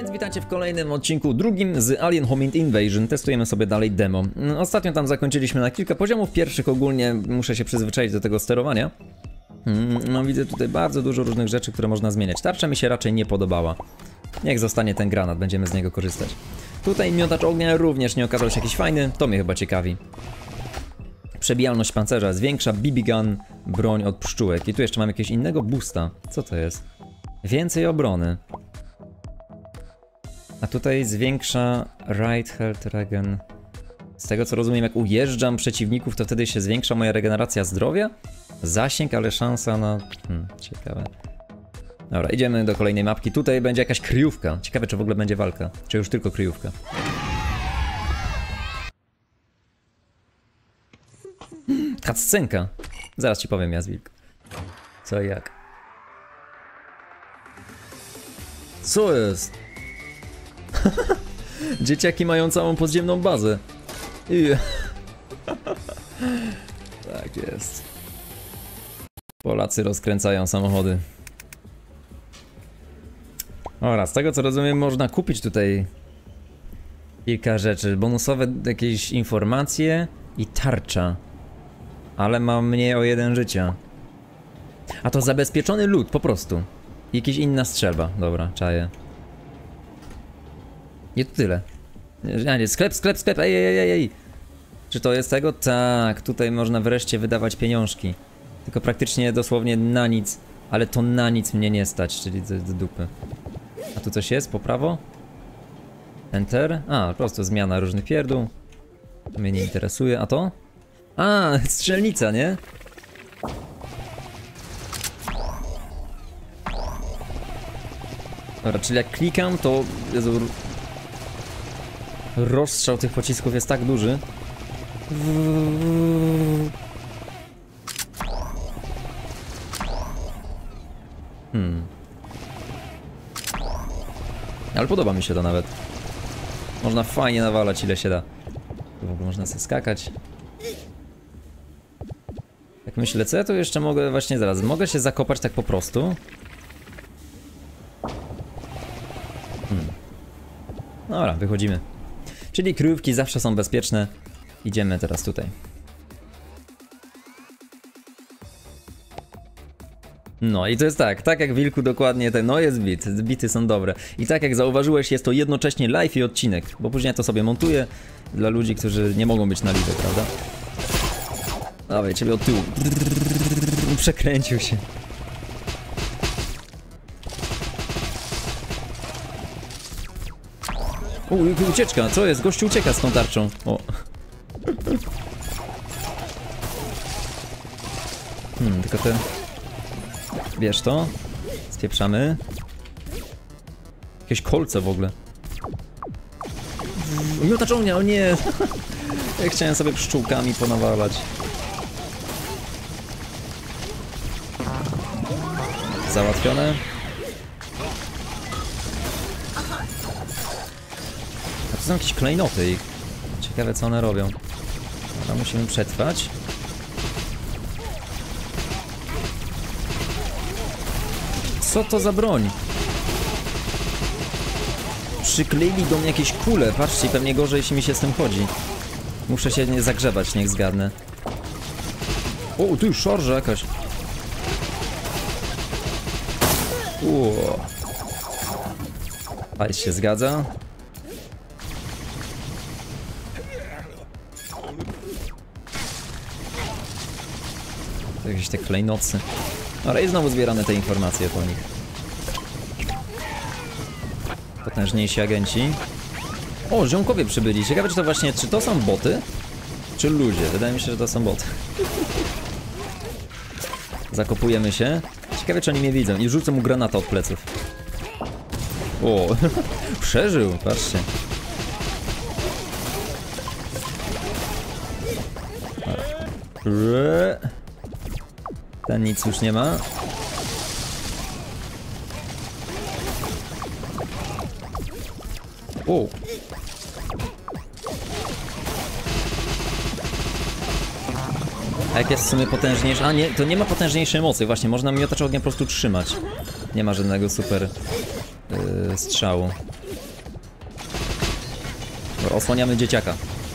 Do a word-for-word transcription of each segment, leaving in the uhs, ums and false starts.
Więc witajcie w kolejnym odcinku, drugim z Alien Hominid Invasion. Testujemy sobie dalej demo. Ostatnio tam zakończyliśmy na kilka poziomów pierwszych, ogólnie muszę się przyzwyczaić do tego sterowania. No widzę tutaj bardzo dużo różnych rzeczy, które można zmieniać. Tarcza mi się raczej nie podobała. Niech zostanie ten granat, będziemy z niego korzystać. Tutaj miotacz ognia również nie okazał się jakiś fajny, to mnie chyba ciekawi. Przebijalność pancerza zwiększa, B B gun, broń od pszczółek. I tu jeszcze mam jakiegoś innego boosta. Co to jest? Więcej obrony. A tutaj zwiększa right health regen. Z tego co rozumiem, jak ujeżdżam przeciwników, to wtedy się zwiększa moja regeneracja zdrowia? Zasięg, ale szansa na... Hmm, ciekawe. Dobra, idziemy do kolejnej mapki. Tutaj będzie jakaś kryjówka. Ciekawe, czy w ogóle będzie walka. Czy już tylko kryjówka. Cutscenka. Zaraz ci powiem, Jazwilk. Co i jak. Co jest? Dzieciaki mają całą podziemną bazę. I... tak jest. Polacy rozkręcają samochody. Oraz, z tego co rozumiem, można kupić tutaj kilka rzeczy. Bonusowe jakieś informacje i tarcza. Ale mam mniej o jeden życia. A to zabezpieczony lód, po prostu. I jakaś inna strzelba. Dobra, czaję. Nie, to tyle. Nie, nie, sklep, sklep, sklep, ej, ej, ej, ej. Czy to jest tego? Tak, tutaj można wreszcie wydawać pieniążki. Tylko praktycznie dosłownie na nic. Ale to na nic mnie nie stać, czyli do, do dupy. A tu coś jest? Po prawo? Enter? A, po prostu zmiana różnych pierdół. To mnie nie interesuje. A to? A, strzelnica, nie? Dobra, czyli jak klikam, to... Jezu, rozstrzał tych pocisków jest tak duży. Hmm. Ale podoba mi się to nawet. Można fajnie nawalać, ile się da. Tu w ogóle można sobie skakać. Jak myślę, co ja to jeszcze mogę... Właśnie zaraz, mogę się zakopać tak po prostu. Hmm. Dobra, wychodzimy. Czyli kryjówki zawsze są bezpieczne. Idziemy teraz tutaj. No i to jest tak, tak jak Wilku dokładnie ten, no jest bit, bity są dobre. I tak jak zauważyłeś, jest to jednocześnie live i odcinek, bo później ja to sobie montuję dla ludzi, którzy nie mogą być na live, prawda? Dawaj, ciebie od tyłu. Przekręcił się. U, ucieczka, co jest? Gościu ucieka z tą tarczą. O. Hmm, tylko te... Bierz to. Spieprzamy. Jakieś kolce w ogóle. Miotacz ognia, o nie! Ja chciałem sobie pszczółkami ponawalać. Załatwione. A to są jakieś klejnoty ich. Ciekawe co one robią. Dobra, musimy przetrwać. Co to za broń? Przykleili do mnie jakieś kule. Patrzcie, pewnie gorzej jeśli mi się z tym chodzi. Muszę się nie zagrzebać, niech zgadnę. O, tu już szarża jakaś. Uuu. Ale się zgadza. To jakieś te klejnocy. Dobra, i znowu zbieramy te informacje po nich. Potężniejsi agenci. O, ziomkowie przybyli. Ciekawe, czy to właśnie, czy to są boty? Czy ludzie? Wydaje mi się, że to są boty. Zakopujemy się. Ciekawe, czy oni mnie widzą. I rzucę mu granata od pleców. O, przeżył, patrzcie. Ten nic już nie ma. O. A jak jest w sumie potężniejszy? A nie, to nie ma potężniejszej mocy, właśnie, można miotacz ognia po prostu trzymać. Nie ma żadnego super yy, strzału. Osłaniamy dzieciaka.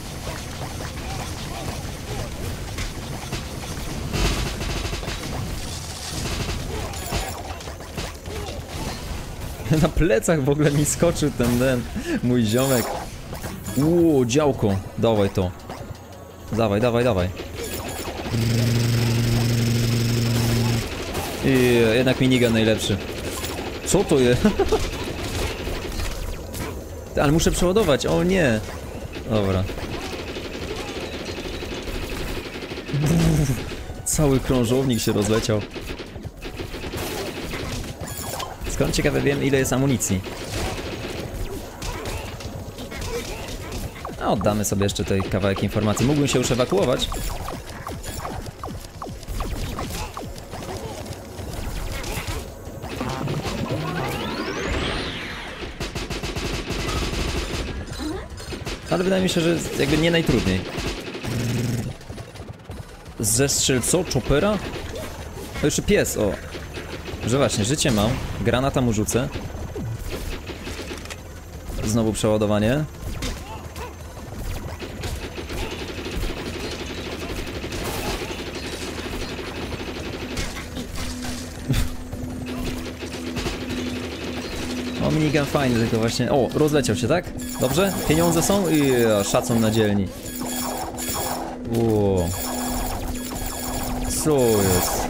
Na plecach w ogóle mi skoczył ten, ten mój ziomek. Uuu, działko. Dawaj to. Dawaj, dawaj, dawaj. I jednak minigun najlepszy. Co to jest? Ale muszę przeładować, o nie. Dobra. Cały krążownik się rozleciał. Skąd ciekawe wiem, ile jest amunicji. A oddamy sobie jeszcze tutaj kawałek informacji. Mógłbym się już ewakuować. Ale wydaje mi się, że jakby nie najtrudniej. Zestrzel co? Chopera? To jeszcze pies, o. Że właśnie, życie mam. Granata mu rzucę. Znowu przeładowanie. O, minigun fajny, tylko właśnie... O, rozleciał się, tak? Dobrze? Pieniądze są? I szacun na dzielni. Ło. Co jest?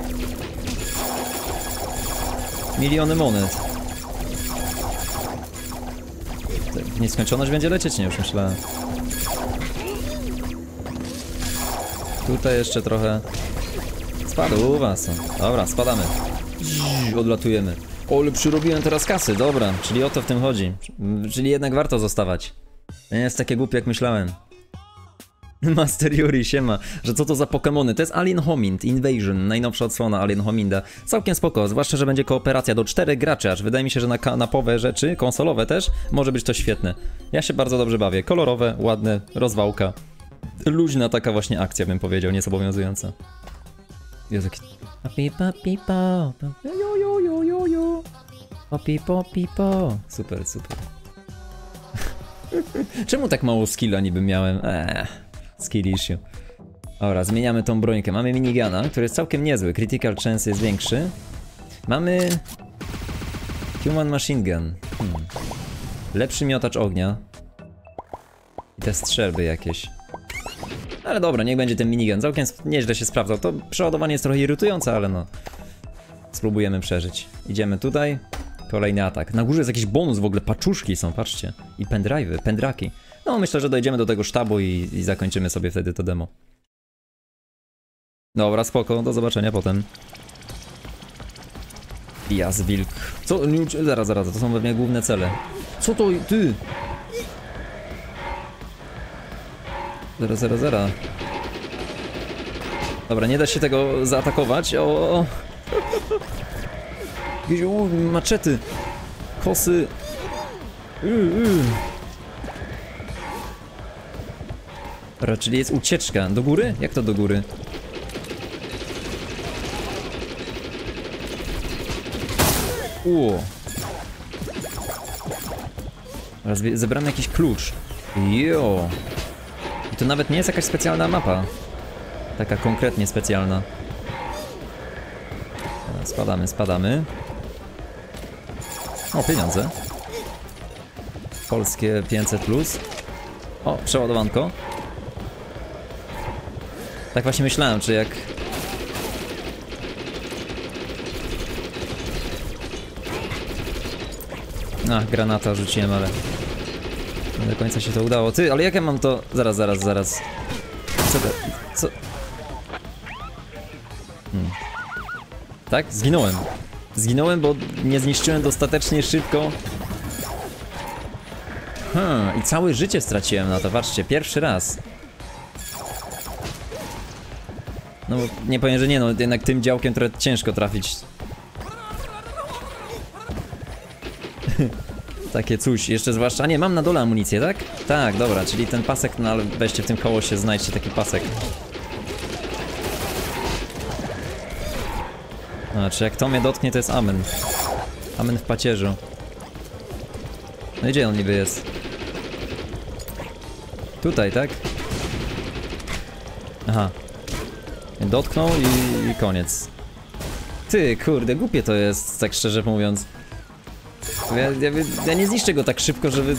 Miliony monet. W nieskończoność będzie lecieć? Nie, już myślałem. Tutaj jeszcze trochę... Spadł u was. Dobra, spadamy. Odlatujemy. O, ale przyrobiłem teraz kasy, dobra, czyli o to w tym chodzi. Czyli jednak warto zostawać. Nie jest takie głupie jak myślałem. Master Yuri, siema, że co to za Pokemony? To jest Alien Homing Invasion, najnowsza odsłona Alien Hominda. Całkiem spoko, zwłaszcza, że będzie kooperacja do czterech graczy, aż wydaje mi się, że na kanapowe rzeczy, konsolowe też, może być to świetne. Ja się bardzo dobrze bawię, kolorowe, ładne, rozwałka. Luźna taka właśnie akcja, bym powiedział, niezobowiązująca. Jezu, jaki... Papi, papi, po, jo, jo, jo, jo, jo. Papi, papi, po. Super, super. Czemu tak mało skilla niby miałem? Eee, skill issue. Dobra, zmieniamy tą brońkę. Mamy minigana, który jest całkiem niezły. Critical chance jest większy. Mamy... Human Machine Gun. Hmm. Lepszy miotacz ognia. I te strzelby jakieś. Ale dobra, niech będzie ten minigun. Całkiem nieźle się sprawdzał. To przeładowanie jest trochę irytujące, ale no... Spróbujemy przeżyć. Idziemy tutaj. Kolejny atak. Na górze jest jakiś bonus w ogóle. Paczuszki są, patrzcie. I pendrive'y, pendraki. No myślę, że dojdziemy do tego sztabu i, i zakończymy sobie wtedy to demo. Dobra, spoko. Do zobaczenia potem. Jas wilk. Co? Zaraz, zaraz. To są pewnie główne cele. Co to? Ty! Zaraz, zaraz, zaraz. Dobra, nie da się tego zaatakować. O! Jakieś o, maczety. Kosy. Yy, yy. Dobra, czyli jest ucieczka. Do góry? Jak to do góry? Uuu. Zebramy jakiś klucz. Jo. I to nawet nie jest jakaś specjalna mapa. Taka konkretnie specjalna. Dobra, spadamy, spadamy. O, pieniądze. Polskie pięćset plus. O, przeładowanko. Tak właśnie myślałem, czy jak... Ach, granata rzuciłem, ale... Nie do końca się to udało. Ty, ale jak ja mam to... Zaraz, zaraz, zaraz. Co to... Co... Hmm. Tak? Zginąłem. Zginąłem, bo nie zniszczyłem dostatecznie szybko. Hmm, i całe życie straciłem na to, patrzcie, pierwszy raz. No, nie powiem, że nie, no jednak tym działkiem trochę ciężko trafić. Takie coś, jeszcze zwłaszcza... A nie, mam na dole amunicję, tak? Tak, dobra, czyli ten pasek, no ale weźcie w tym kołosie, znajdźcie taki pasek. Znaczy, jak to mnie dotknie, to jest amen. Amen w pacierzu. No i gdzie on niby jest? Tutaj, tak? Aha. Dotknął i, i koniec. Ty, kurde, głupie to jest, tak szczerze mówiąc. Ja, ja, ja nie zniszczę go tak szybko, żeby...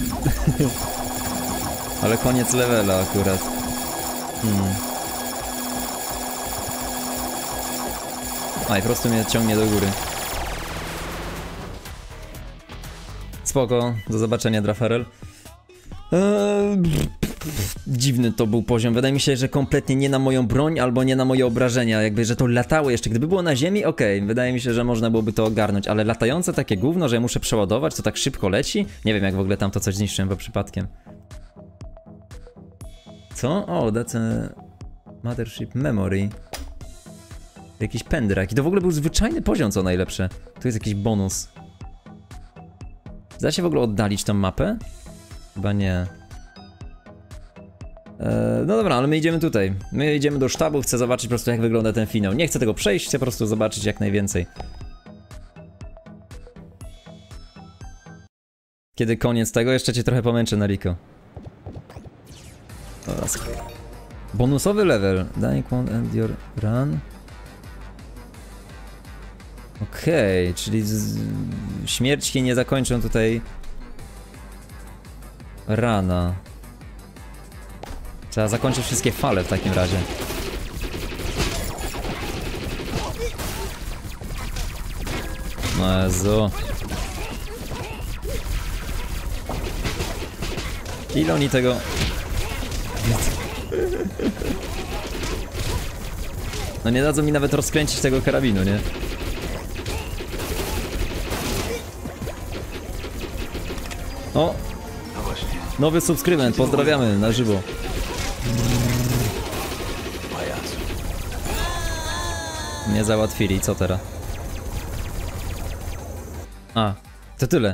Ale koniec levela akurat. Hmm. A i po prostu mnie ciągnie do góry. Spoko, do zobaczenia, Drafarel. Eee, dziwny to był poziom, wydaje mi się, że kompletnie nie na moją broń albo nie na moje obrażenia, jakby, że to latało jeszcze, gdyby było na ziemi, okej, okay. Wydaje mi się, że można byłoby to ogarnąć, ale latające takie gówno, że ja muszę przeładować, to tak szybko leci? Nie wiem, jak w ogóle tam to coś zniszczyłem, bo przypadkiem. Co? O, oh, that's a Mothership Memory. Jakiś pendrak. I to w ogóle był zwyczajny poziom, co najlepsze. Tu jest jakiś bonus. Da się w ogóle oddalić tą mapę? Chyba nie. Eee, no dobra, ale my idziemy tutaj. My idziemy do sztabu, chcę zobaczyć po prostu, jak wygląda ten finał. Nie chcę tego przejść, chcę po prostu zobaczyć jak najwięcej. Kiedy koniec tego, jeszcze cię trochę pomęczę, Nariko. Oraz. Bonusowy level. Dying won't end your run. Okej, okay, czyli z... śmierci nie zakończą tutaj rana. Trzeba zakończyć wszystkie fale w takim razie. No Jezu. Ile oni tego... No nie dadzą mi nawet rozkręcić tego karabinu, nie? O! Nowy subskrybent, pozdrawiamy na żywo. Nie załatwili, co teraz? A, to tyle.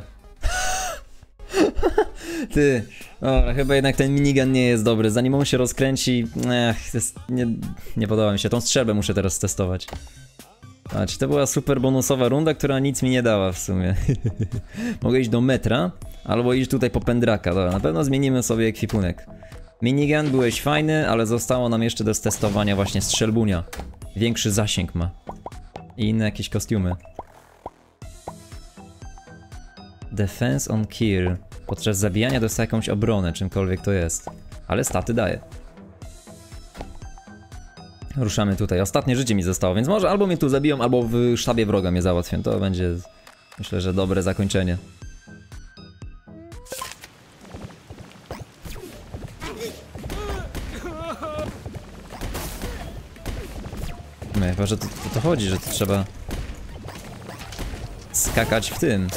Ty, dobra, chyba jednak ten minigun nie jest dobry. Zanim on się rozkręci, ech, jest, nie, nie podoba mi się. Tą strzelbę muszę teraz testować. A, czy to była super bonusowa runda, która nic mi nie dała w sumie. Mogę iść do metra, albo iść tutaj po pędraka. Dobra, na pewno zmienimy sobie ekwipunek. Minigun, byłeś fajny, ale zostało nam jeszcze do stestowania właśnie strzelbunia. Większy zasięg ma. I inne jakieś kostiumy. Defense on kill. Podczas zabijania dostaje jakąś obronę, czymkolwiek to jest. Ale staty daje. Ruszamy tutaj. Ostatnie życie mi zostało, więc może albo mnie tu zabiją, albo w sztabie wroga mnie załatwią. To będzie, myślę, że dobre zakończenie. No, chyba, że to, to, to chodzi, że to trzeba skakać w tym.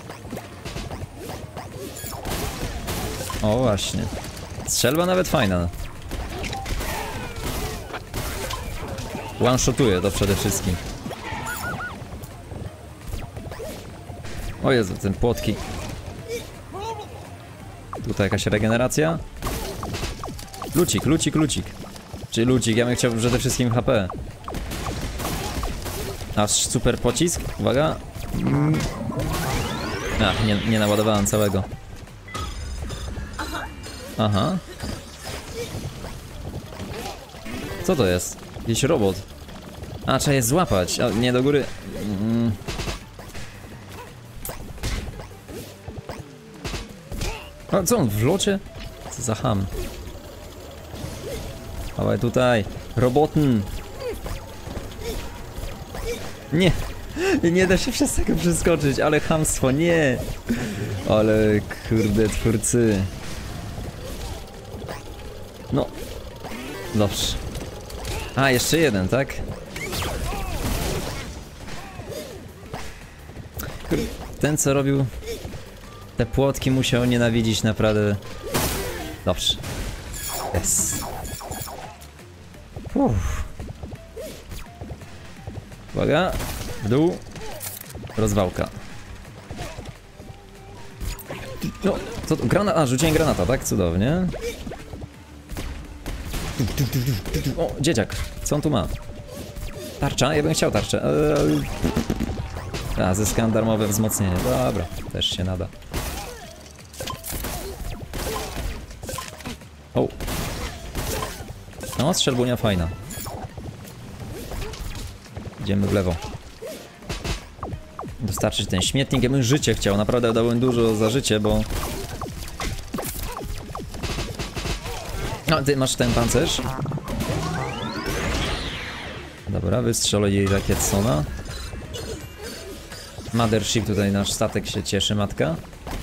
O właśnie. Strzelba nawet fajna. One-shotuje to przede wszystkim. O Jezu, ten płotki. Tutaj jakaś regeneracja. Lucik, lucik, lucik. Czyli lucik, ja bym chciał przede wszystkim H P. Aż super pocisk, uwaga. Mm. Ach, nie, nie naładowałem całego. Aha. Co to jest? Jakiś robot. A, trzeba je złapać. A, nie, do góry. Mm. A co on, w locie? Co za ham. Dawaj tutaj. Roboten. Nie. Nie da się przez tego przeskoczyć, ale chamstwo, nie. Ale kurde, twórcy. No. Dobrze. A, jeszcze jeden, tak? Ten, co robił te płotki, musiał nienawidzić naprawdę. Dobrze. Yes. Uff. Uwaga. W dół. Rozwałka. No, co to? Granat. A, rzuciłem granata, tak? Cudownie. O, dzieciak. Co on tu ma? Tarcza? Ja bym chciał tarczę. Eee... A, zyskałem darmowe wzmocnienie. Dobra, też się nada. O. No, strzelbunia fajna. Idziemy w lewo. Dostarczyć ten śmietnik. Ja bym życie chciał, naprawdę dałem dużo za życie, bo... No, ty masz ten pancerz. Dobra, wystrzelę jej Rakietsona. Mothership, tutaj nasz statek się cieszy, matka.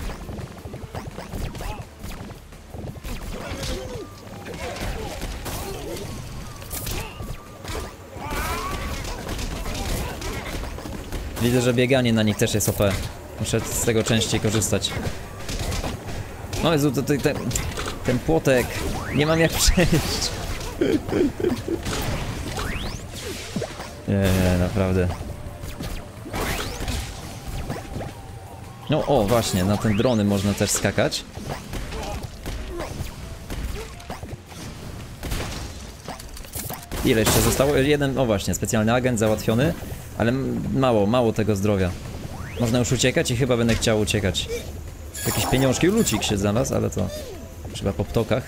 Widzę, że bieganie na nich też jest O P. Muszę z tego częściej korzystać. O Jezu, to, to, ten, ten płotek. Nie mam jak przejść. Nie, nie, naprawdę. No o, właśnie, na ten drony można też skakać. Ile jeszcze zostało? Jeden, o właśnie, specjalny agent załatwiony. Ale mało, mało tego zdrowia. Można już uciekać i chyba będę chciał uciekać. Jakieś pieniążki, lucik się znalazł, ale to chyba po ptokach.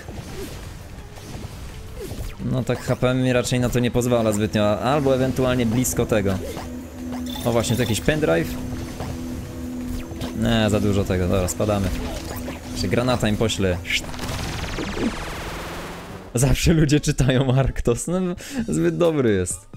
No tak H P mi raczej na to nie pozwala zbytnio, albo ewentualnie blisko tego. O właśnie, to jakiś pendrive. Nie, za dużo tego, dobra, spadamy. Jeszcze granata im poślę. Zawsze ludzie czytają Arktos, no zbyt dobry jest.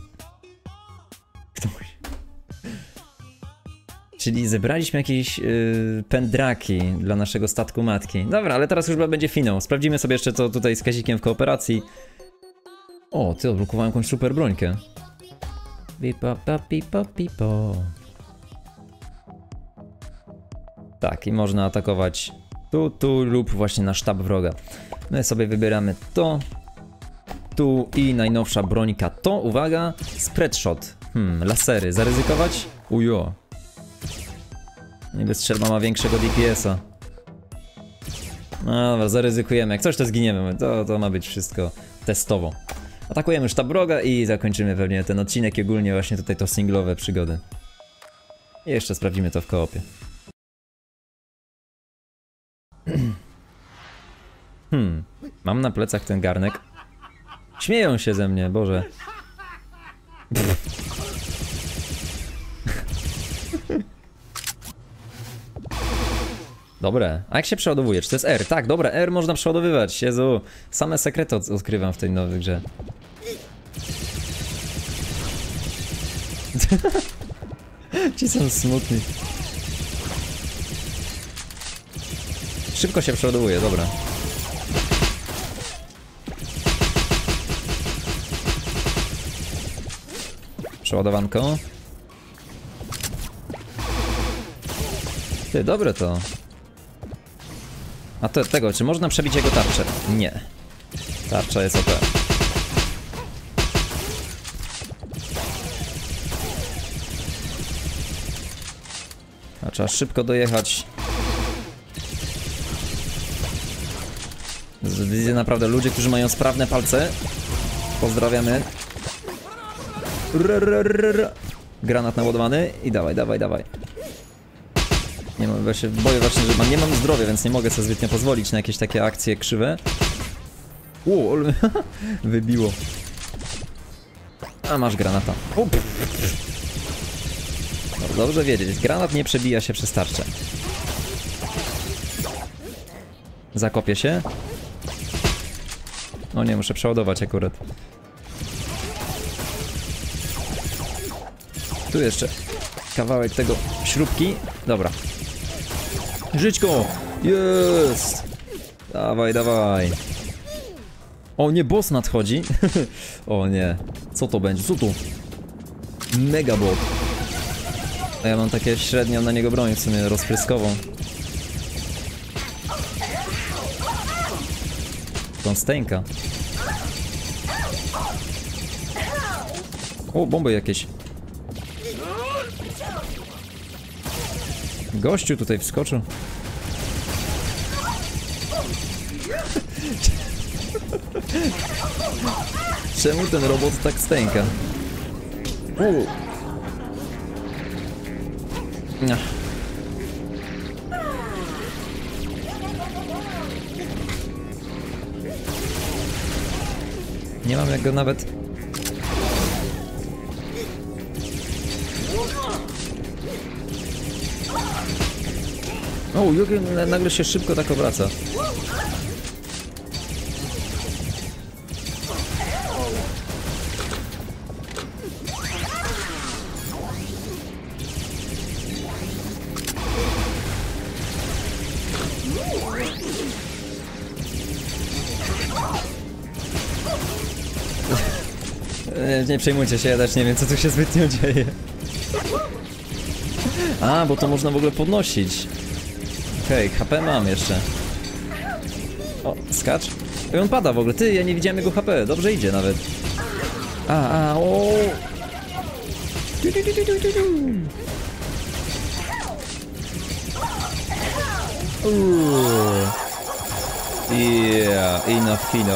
Czyli zebraliśmy jakieś yy, pędraki dla naszego statku matki. Dobra, ale teraz już chyba będzie finał. Sprawdzimy sobie jeszcze co tutaj z Kazikiem w kooperacji. O, ty, odblokowałem jakąś super brońkę. Pipo, pipo, pipo. Tak, i można atakować tu, tu lub właśnie na sztab wroga. My sobie wybieramy to. Tu i najnowsza brońka to, uwaga, spreadshot. Hmm, lasery, zaryzykować? Ujo. Niby strzelba ma większego D P S a. No dobra, zaryzykujemy. Jak coś to zginiemy. To, to ma być wszystko testowo. Atakujemy sztab wroga i zakończymy pewnie ten odcinek i ogólnie właśnie tutaj to singlowe przygody. I jeszcze sprawdzimy to w koopie. Hmm, mam na plecach ten garnek. Śmieją się ze mnie, Boże. Dobre. A jak się przeładowuje? Czy to jest R? Tak, dobra, R można przeładowywać. Jezu, same sekrety od odkrywam w tej nowej grze. Ci są smutni. Szybko się przeładowuje, dobra. Przeładowanko. Ty, dobre to. A to tego, czy można przebić jego tarczę? Nie. Tarcza jest O P. A trzeba szybko dojechać. Widzę naprawdę ludzie, którzy mają sprawne palce. Pozdrawiamy. Granat naładowany i dawaj, dawaj, dawaj. Nie mam, ja się boję właśnie, że mam, nie mam zdrowia, więc nie mogę sobie zbytnio pozwolić na jakieś takie akcje krzywe. Ło, wybiło. A masz granata. O, no, dobrze wiedzieć, granat nie przebija się przez tarczę. Zakopię się. O nie, muszę przeładować akurat. Tu jeszcze kawałek tego śrubki. Dobra. Żyćko! Jest! Dawaj, dawaj. O nie, boss nadchodzi. O nie. Co to będzie? Co tu? Megabot. A ja mam takie średnią na niego broń w sumie rozpryskową. Konstęka. O, bomby jakieś. Gościu tutaj wskoczył. Czemu ten robot tak stęka? U. No. Nie mam jak go nawet... O, Yugi nagle się szybko tak obraca. Nie, nie przejmujcie się, ja też nie wiem, co tu się zbytnio dzieje. A, bo to można w ogóle podnosić. Okej, okay, H P mam jeszcze. O, skacz. I on pada w ogóle. Ty, ja nie widziałem jego H P. Dobrze idzie nawet. A, a, o. Du, du, du, du, du, du. Uuu. Yeah, enough fino.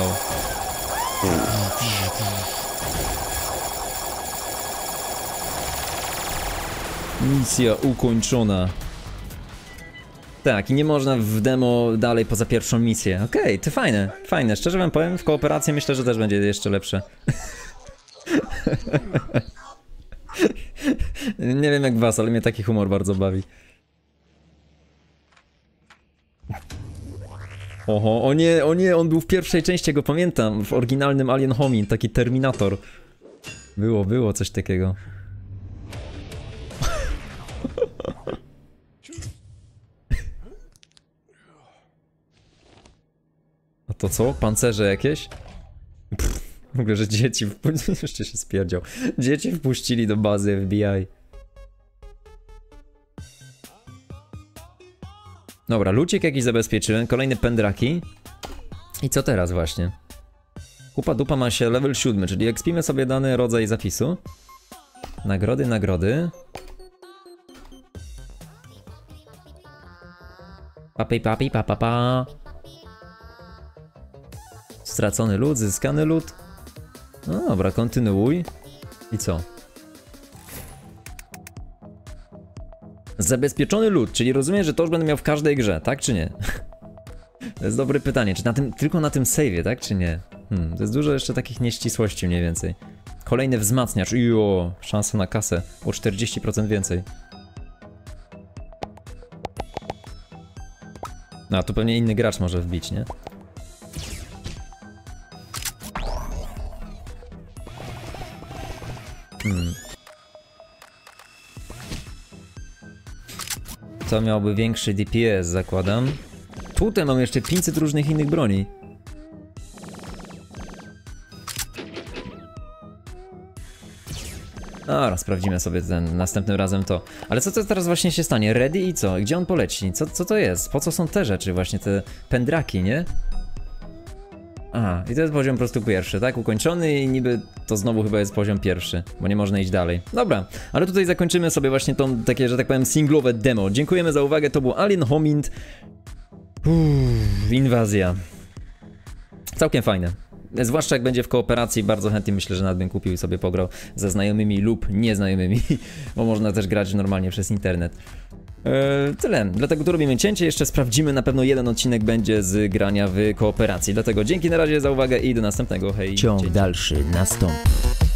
Misja ukończona. Tak, i nie można w demo dalej poza pierwszą misję. Okej, okay, to fajne, fajne. Szczerze wam powiem, w kooperacji myślę, że też będzie jeszcze lepsze. Nie wiem jak was, ale mnie taki humor bardzo bawi. Oho, o nie, o nie, on był w pierwszej części, go pamiętam, w oryginalnym Alien Homing, taki Terminator. Było, było coś takiego. A to co? Pancerze jakieś? Pff, w ogóle, że dzieci wpuścili, jeszcze się spierdział. Dzieci wpuścili do bazy F B I. Dobra, lucik jakiś zabezpieczyłem, kolejne pendraki. I co teraz właśnie? Kupa dupa ma się level siódmy, czyli ekspimy sobie dany rodzaj zapisu. Nagrody, nagrody. Papi, papi, pa, pa, pa. Stracony lód, zyskany lód. No dobra, kontynuuj. I co? Zabezpieczony lód, czyli rozumiem, że to już będę miał w każdej grze, tak czy nie? To jest dobre pytanie, czy na tym, tylko na tym save'ie, tak czy nie? Hmm, to jest dużo jeszcze takich nieścisłości mniej więcej. Kolejny wzmacniacz, jo, szansa na kasę o czterdzieści procent więcej. No, a tu pewnie inny gracz może wbić, nie? Hmm. To miałby większy D P S, zakładam. Tutaj mam jeszcze pięćset różnych innych broni. Dobra, sprawdzimy sobie ten następnym razem to. Ale co to teraz właśnie się stanie? Ready i co? Gdzie on poleci? Co, co to jest? Po co są te rzeczy właśnie, te pendraki, nie? Aha, i to jest poziom po prostu pierwszy, tak? Ukończony i niby to znowu chyba jest poziom pierwszy, bo nie można iść dalej. Dobra, ale tutaj zakończymy sobie właśnie tą takie, że tak powiem, singlowe demo. Dziękujemy za uwagę, to był Alien Homing. Uff, inwazja. Całkiem fajne. Zwłaszcza jak będzie w kooperacji, bardzo chętnie myślę, że nawet bym kupił i sobie pograł ze znajomymi lub nieznajomymi, bo można też grać normalnie przez internet. Eee, tyle, dlatego tu robimy cięcie, jeszcze sprawdzimy, na pewno jeden odcinek będzie z grania w kooperacji. Dlatego dzięki na razie za uwagę i do następnego, hej. Ciąg dalszy nastąpi.